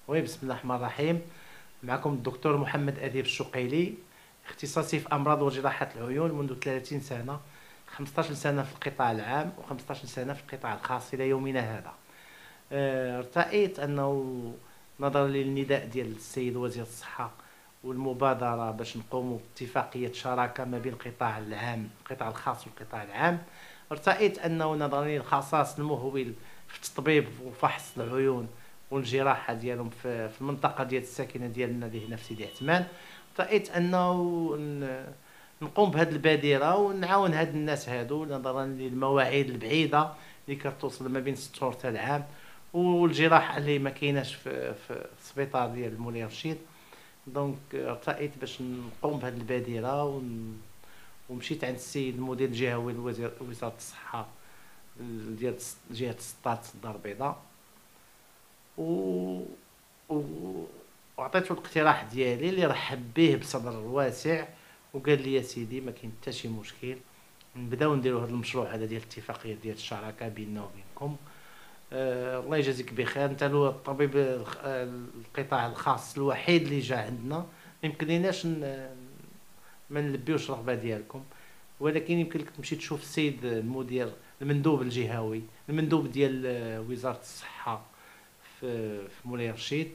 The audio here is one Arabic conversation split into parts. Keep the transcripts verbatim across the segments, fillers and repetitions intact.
وي بسم الله الرحمن الرحيم. معكم الدكتور محمد أديب الشقيلي، اختصاصي في أمراض وجراحة العيون منذ ثلاثين سنة، خمسطاش سنة في القطاع العام و15 سنة في القطاع الخاص إلى يومنا هذا. آه، ارتأيت أنه نظرا للنداء ديال السيد وزير الصحة والمبادرة باش نقوموا باتفاقية شراكة ما بين القطاع العام القطاع الخاص والقطاع العام، ارتأيت أنه نظرا للخصاص المهول في التطبيب وفحص العيون والجراحة ديالهم في في المنطقة ديال الساكنة ديالنا اللي هنا في سيدي عثمان، رأيت أنه ن- نقوم بهذه البادرة ونعاون هاد الناس هادو نظرا للمواعيد البعيدة اللي كتوصل ما بين ست شهور حتى العام، والجراحة اللي ما كايناش في في السبيطار ديال المولي رشيد. دونك ارتأيت باش نقوم بهذه البادرة ون- ومشيت عند السيد المدير الجهوي لوزير وزارة الصحة ديال جهة سطات الدار البيضاء، و و- وعطيته الاقتراح ديالي اللي رحب به بصدر واسع، وقال لي يا سيدي ما كاين حتى شي مشكل، نبداو نديروا هذا المشروع هذا ديال الاتفاقيه ديال الشراكه بيننا وبينكم. آه الله يجازيك بخير، انت هو الطبيب الخ- آه، القطاع الخاص الوحيد اللي جا عندنا، ما يمكن ليناش ن- ما نلبيوش الرغبه ديالكم، ولكن يمكن لك تمشي تشوف السيد المدير المندوب الجهوي المندوب ديال آه، وزاره الصحه في في مولاي رشيد،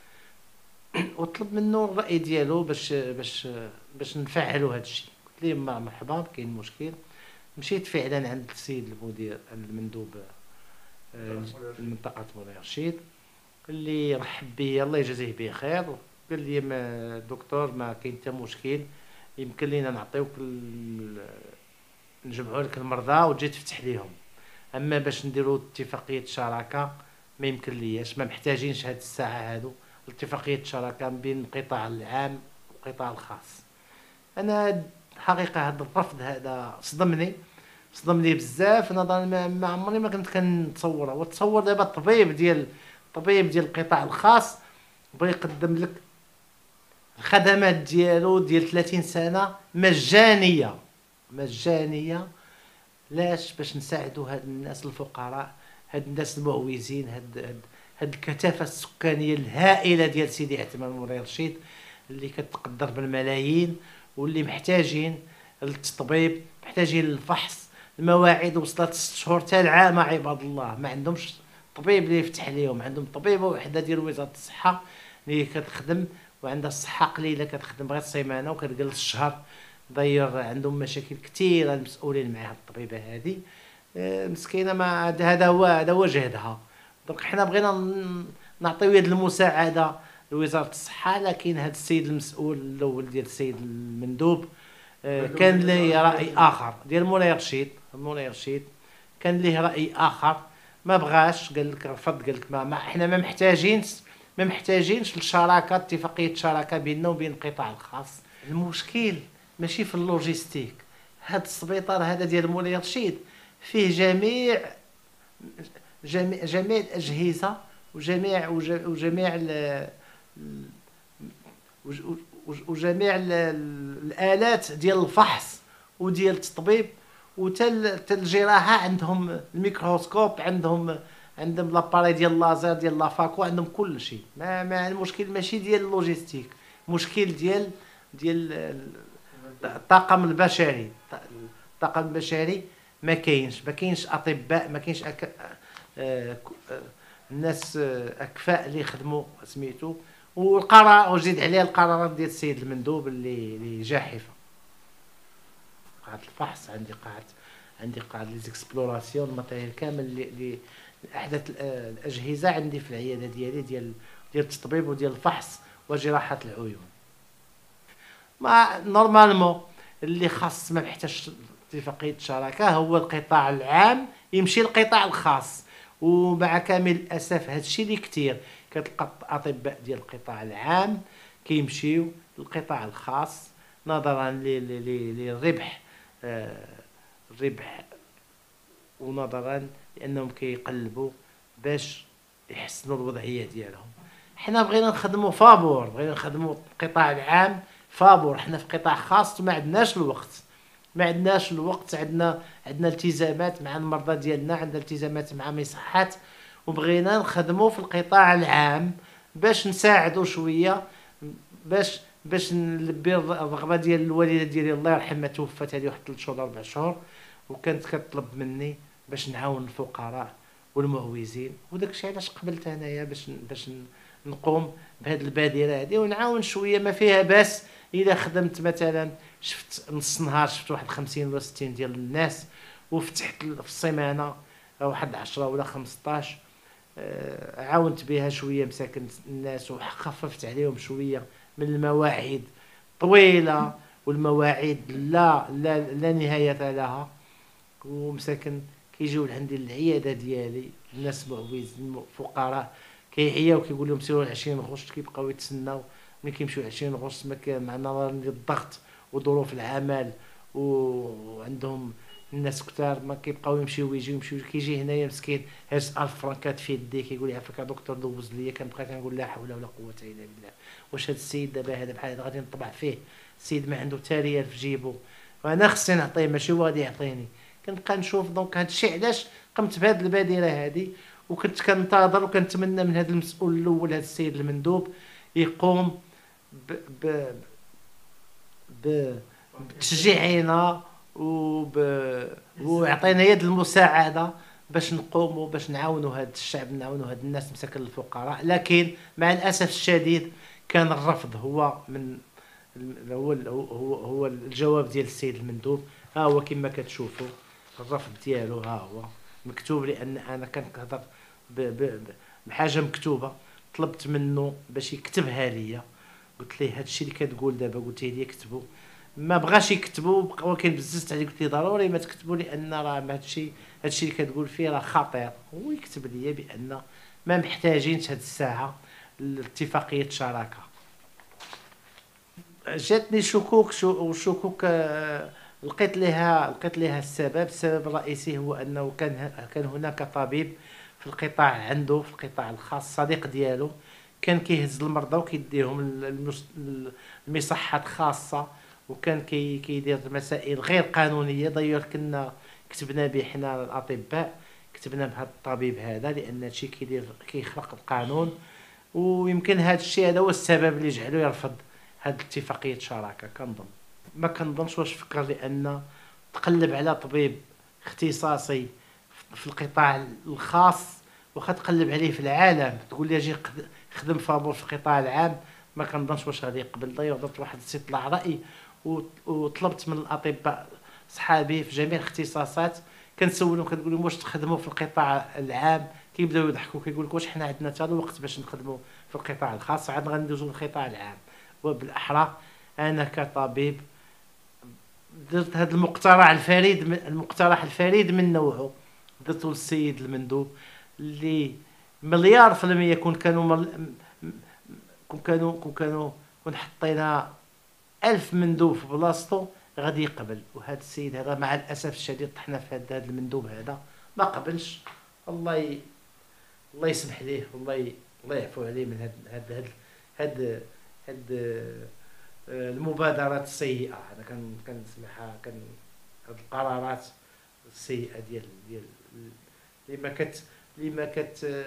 وطلب منه الراي ديالو باش باش باش نفعلوا هذا الشيء. قلت ليه ما مرحبا كاين مشكل. مشيت فعلا عند السيد المدير المندوب آه، المنطقه مولاي رشيد، اللي رحب بي الله يجازيه بخير، قال لي ما دكتور ما كاين حتى مشكل، يمكن لينا نعطيوك ال- نجمعوا لك المرضى وتجي تفتح ليهم، اما باش نديروا اتفاقيه شراكه ما يمكن لياش، ما محتاجينش هاد الساعه هادو اتفاقيه شراكه بين القطاع العام والقطاع الخاص. انا الحقيقه هذا الرفض هذا صدمني صدمني بزاف، نظرا ما ما عمري ما كنت كنتصوره، وتصور دابا الطبيب ديال الطبيب ديال القطاع الخاص بغى يقدم لك الخدمات ديالو ديال ثلاثين سنه مجانيه مجانيه. لاش؟ باش نساعدوا هاد الناس الفقراء، هاد الناس المعوزين، هاد هاد هاد الكثافه السكانيه الهائله ديال سيدي عثمان مولاي رشيد اللي كتقدر بالملايين، واللي محتاجين للتطبيب، محتاجين للفحص. المواعيد وصلت ست شهور حتى العام عباد الله، ما عندهمش طبيب اللي يفتح ليهم، عندهم طبيبه وحده ديال وزاره الصحه اللي كتخدم وعندها الصحه قليله، كتخدم غير سيمانه وكتجلس الشهر. ضير عندهم مشاكل كثيره المسؤولين مع هاد الطبيبه هذه، آه، مسكينه، ما هذا هو هذا هو جهدها. دونك حنا بغينا ن- نعطيو يد المساعده لوزاره الصحه، لكن هذا السيد المسؤول الاول ديال السيد المندوب آه، كان ليه راي اخر ديال مولاي رشيد مولاي رشيد كان ليه راي اخر، ما بغاش، قال لك رفض، قال لك ما, ما احنا ما محتاجينش ما محتاجينش الشراكه اتفاقيه شراكه بيننا وبين القطاع الخاص. المشكل ماشي في اللوجيستيك، هاد السبيطار هذا ديال مولاي رشيد فيه جميع جميع, جميع الاجهزه وجميع وج- وجميع ال- وج- وج- وجميع ال- ال- الالات ديال الفحص وديال التطبيب، وتل تل الجراحه عندهم الميكروسكوب، عندهم عندهم لاباري ديال اللازر ديال لافاكو، عندهم كل شيء. ما, ما المشكل ماشي ديال اللوجيستيك، مشكل ديال ديال الطاقم البشري. الطاقم البشري ما كاينش ما كاينش اطباء، ما كاينش أك... آه، ك- آه، الناس آه، اكفاء اللي يخدموا سميتو. والقرار وزيد عليها القرارات ديال السيد المندوب اللي اللي جاحفه. قاعه الفحص عندي، قاعه عندي قاعه لي زيكسبلوراسيون، الماتيريال كامل اللي اللي احدث ال- آه، الاجهزه عندي في العياده ديالي ديال ديال التطبيب وديال الفحص وجراحه العيون. ما نورمالمون اللي خاص ما محتاج اتفاقيه شراكه هو القطاع العام يمشي للقطاع الخاص، ومع كامل الاسف هذا الشيء اللي كثير كتلقى الاطباء ديال القطاع العام كيمشيو للقطاع الخاص نظرا ل- ل- ل- للربح، آه، الربح، ونظرا لانهم كيقلبوا باش يحسنوا الوضعيه ديالهم. حنا بغينا نخدموا فابور، بغينا نخدموا القطاع العام فابور، حنا في قطاع خاص وما عندناش الوقت، ما عندناش الوقت، عندنا عندنا التزامات مع المرضى ديالنا، عندنا التزامات مع مصحات، وبغينا نخدموا في القطاع العام باش نساعدو شويه، باش باش نلبي الرغبه ديال الوالده ديالي الله يرحمها، توفات هذه واحد ثلاث شهور اربع شهور، وكانت كطلب مني باش نعاون الفقراء والمعوزين، وداك الشيء علاش قبلت انايا باش باش نقوم بهذه البادره هذه ونعاون شويه، ما فيها باس. الا خدمت مثلا شفت نص نهار شفت واحد خمسين ولا ستين ديال الناس، وفتحت في السيمانه واحد عشرة ولا خمسطاش، آه، عاونت بها شويه مساكن الناس وخففت عليهم شويه من المواعيد طويله، والمواعيد لا لا, لا نهايه لها. ومساكن كيجيو لعندي العياده ديالي الناس معوزين فقراء، كيعياو كيقول لهم سيروا ل عشرين غشت، كيبقاو يتسناو. ملي كيمشيو عشرين غشت ما كان مع نظرا للضغط وظروف العمل وعندهم الناس كثار، ما كيبقاو يمشيو ويجيو يمشيو. كيجي هنايا مسكين هاز ألف فرنكات في يديه، كيقول لي عافاك يا دكتور دوز ليا. كنبقى كنقول لا حول ولا قوه الا بالله، واش هذا السيد دابا هذا بحال هذا غادي نطبع فيه؟ السيد ما عنده حتى ريال في جيبو، وانا خصني نعطيه ماشي هو غادي يعطيني. كنبقى نشوف دونك هذا الشيء علاش قمت بهذه البادره هذه، وكنت كنتظر وكنتمنى من هذا المسؤول الاول هذا السيد المندوب يقوم ب ب ب بتشجيعنا وب ويعطينا يد المساعده باش نقوموا باش نعاونوا هذا الشعب، نعاونوا هاد الناس مساكن الفقراء. لكن مع الاسف الشديد كان الرفض هو من هو هو هو الجواب ديال السيد المندوب. ها هو كما كتشوفوا الرفض ديالو، ها هو مكتوب، لان انا كنهضر بحاجه مكتوبه. طلبت منه باش يكتبها ليا، قلت ليه هذا الشيء اللي كتقول دابا قلت لي كتبوا، ما بغاش يكتبوا، بقى كنبززت عليه قلت لي ضروري ما تكتبوا، لان راه هذا الشيء هذا الشيء اللي كتقول فيه راه خطير. هو يكتب لي بان ما محتاجينش هذه الساعه لاتفاقيه شراكه. جاتني شكوك وشكوك لقيت لها لقيت لها السبب. السبب الرئيسي هو انه كان كان هناك طبيب في القطاع عنده في القطاع الخاص صديق ديالو، كان كيهز المرضى وكيديهم المصحات خاصه، وكان كي كيدير مسائل غير قانونيه. ضير كنا كتبنا به حنا الاطباء، كتبنا بهذا الطبيب هذا لان هادشي كيدير كيخرق القانون، ويمكن هذا الشيء هذا هو السبب اللي جعلو يرفض هاد اتفاقيه شراكه. كنظن ما كنظنش واش فكر، لان تقلب على طبيب اختصاصي في القطاع الخاص واخا تقلب عليه في العالم تقول لي اجي خدم فابور في القطاع العام، ما كنظنش واش غادي يقبل. ضيع درت واحد استطلاع راي وطلبت من الاطباء صحابي في جميع الاختصاصات، كنسولهم كنقول لهم واش تخدموا في القطاع العام، كيبداو يضحكوا كيقول لك واش حنا عندنا حتى الوقت باش نخدموا في القطاع الخاص، عاد غندوزوا للقطاع العام. وبالاحرى انا كطبيب درت هذا المقترح الفريد من المقترح الفريد من نوعه، درته للسيد المندوب اللي مليار في المية كون كانوا مل... كون كانوا كون كانوا كون حطينا ألف مندوب في بلاصتو غادي يقبل. وهذا السيد هذا مع الاسف الشديد طحنا في هذا المندوب هذا ما قبلش. الله ي... الله يسمح ليه والله ي... الله يعفو عليه من هاد هاد هاد هاد, هاد... المبادرات السيئه. انا كان كنسمعها كان هاد القرارات السيئه ديال ديال اللي ما كت اللي ما كت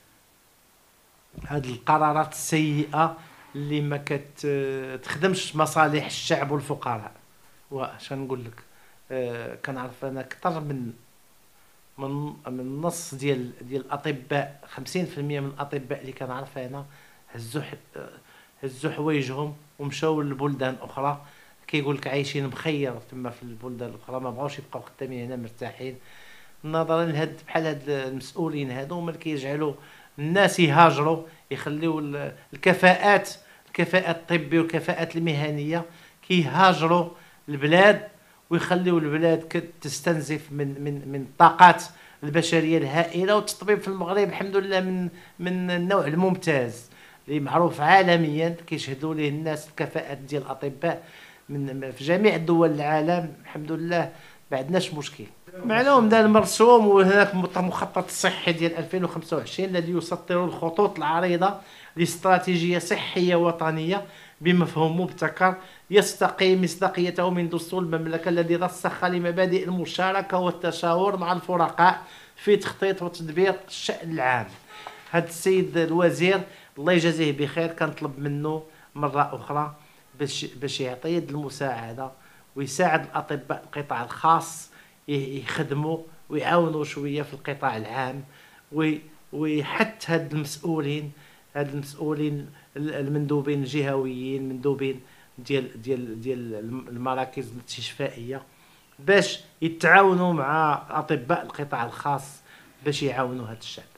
هاد القرارات السيئه اللي ما كتخدمش مصالح الشعب والفقراء. واش نقول لك، آه كنعرف انا اكثر من من من نص ديال ديال الاطباء، خمسين في المية من الاطباء اللي كنعرف انا هزوا هزوا حوايجهم ومشاو لبلدان اخرى، كيقول لك عايشين مخير تما في البلدان الاخرى، ما بغاوش يبقاو خدامين هنا مرتاحين، نظرا لهاد بحال هاد المسؤولين هادو هما اللي كيجعلوا الناس يهاجروا، يخليو الكفاءات الكفاءات الطبيه والكفاءات المهنيه كيهاجروا البلاد، ويخليو البلاد تستنزف من من من الطاقات البشريه الهائله. والتطبيب في المغرب الحمد لله من من النوع الممتاز اللي معروف عالميا، كيشهدوا ليه الناس الكفاءات ديال الاطباء من في جميع دول العالم. الحمد لله ما عندناش مشكل. معلوم دار المرسوم، وهناك مخطط الصحي ديال ألفين وخمسة وعشرين الذي يسطر الخطوط العريضه لاستراتيجيه صحيه وطنيه بمفهوم مبتكر يستقي مصداقيته من دستور المملكه الذي رسخ لمبادئ المشاركه والتشاور مع الفرقاء في تخطيط وتدبير الشأن العام. هذا السيد الوزير الله يجازيه بخير كنطلب منه مره اخرى باش باش يعطي يد المساعده ويساعد الاطباء القطاع الخاص يخدموا ويعاونوا شويه في القطاع العام، ويحث هاد المسؤولين هاد المسؤولين المندوبين الجهويين، مندوبين ديال ديال ديال المراكز الاستشفائيه باش يتعاونوا مع اطباء القطاع الخاص باش يعاونوا هذا الشعب.